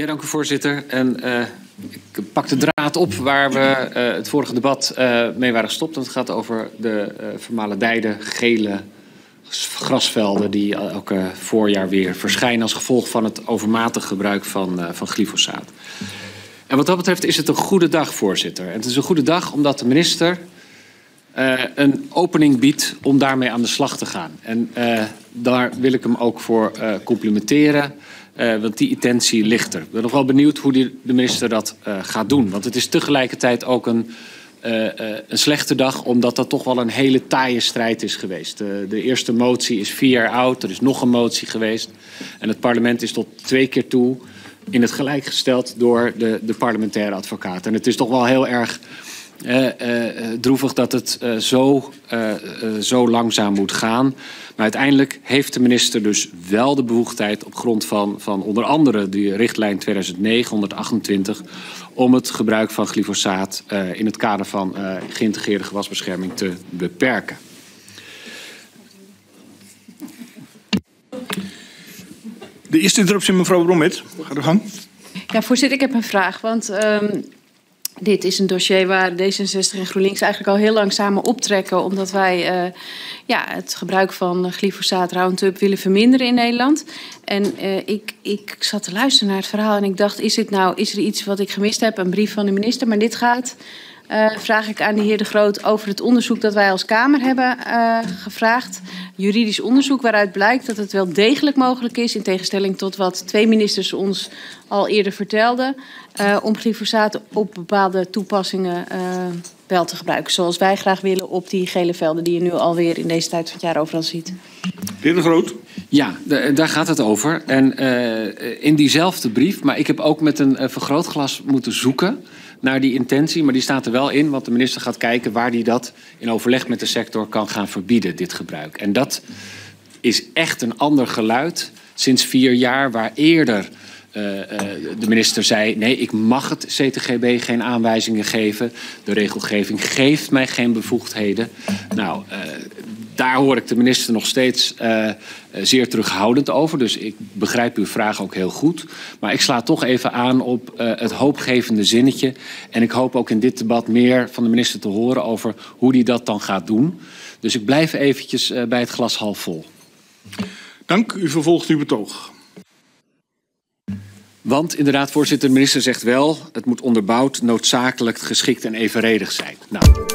Ja, dank u voorzitter. En ik pak de draad op waar we het vorige debat mee waren gestopt. Het gaat over de vermaledijde gele grasvelden die elke voorjaar weer verschijnen als gevolg van het overmatig gebruik van glyfosaat. En wat dat betreft is het een goede dag, voorzitter. En het is een goede dag omdat de minister een opening biedt om daarmee aan de slag te gaan. En daar wil ik hem ook voor complimenteren. Want die intentie ligt er. Ik ben nog wel benieuwd hoe de minister dat gaat doen. Want het is tegelijkertijd ook een slechte dag, omdat dat toch wel een hele taaie strijd is geweest. De eerste motie is 4 jaar oud. Er is nog een motie geweest. En het parlement is tot 2 keer toe in het gelijk gesteld door de parlementaire advocaat. En het is toch wel heel erg droevig dat het zo langzaam moet gaan. Maar uiteindelijk heeft de minister dus wel de bevoegdheid op grond van onder andere de richtlijn 2009-128 om het gebruik van glyfosaat in het kader van geïntegreerde gewasbescherming te beperken. De eerste interruptie, mevrouw Bromet. Ga de gang. Ja, voorzitter, ik heb een vraag. Want dit is een dossier waar D66 en GroenLinks eigenlijk al heel lang samen optrekken. Omdat wij het gebruik van glyfosaat Roundup willen verminderen in Nederland. En ik zat te luisteren naar het verhaal en ik dacht, is er iets wat ik gemist heb? Een brief van de minister, maar dit gaat... vraag ik aan de heer De Groot over het onderzoek dat wij als Kamer hebben gevraagd. Juridisch onderzoek waaruit blijkt dat het wel degelijk mogelijk is, in tegenstelling tot wat 2 ministers ons al eerder vertelden, om glyfosaat op bepaalde toepassingen wel te gebruiken. Zoals wij graag willen op die gele velden die je nu alweer in deze tijd van het jaar overal ziet. De heer De Groot. Ja, daar gaat het over. En in diezelfde brief, maar ik heb ook met een vergrootglas moeten zoeken naar die intentie, maar die staat er wel in, want de minister gaat kijken waar hij dat in overleg met de sector kan gaan verbieden, dit gebruik. En dat is echt een ander geluid sinds 4 jaar, waar eerder de minister zei, nee, ik mag het CTGB geen aanwijzingen geven. De regelgeving geeft mij geen bevoegdheden. Nou, daar hoor ik de minister nog steeds zeer terughoudend over. Dus ik begrijp uw vraag ook heel goed. Maar ik sla toch even aan op het hoopgevende zinnetje. En ik hoop ook in dit debat meer van de minister te horen over hoe hij dat dan gaat doen. Dus ik blijf eventjes bij het glas half vol. Dank. U vervolgt uw betoog. Want inderdaad, voorzitter, de minister zegt wel, het moet onderbouwd, noodzakelijk, geschikt en evenredig zijn. Nou.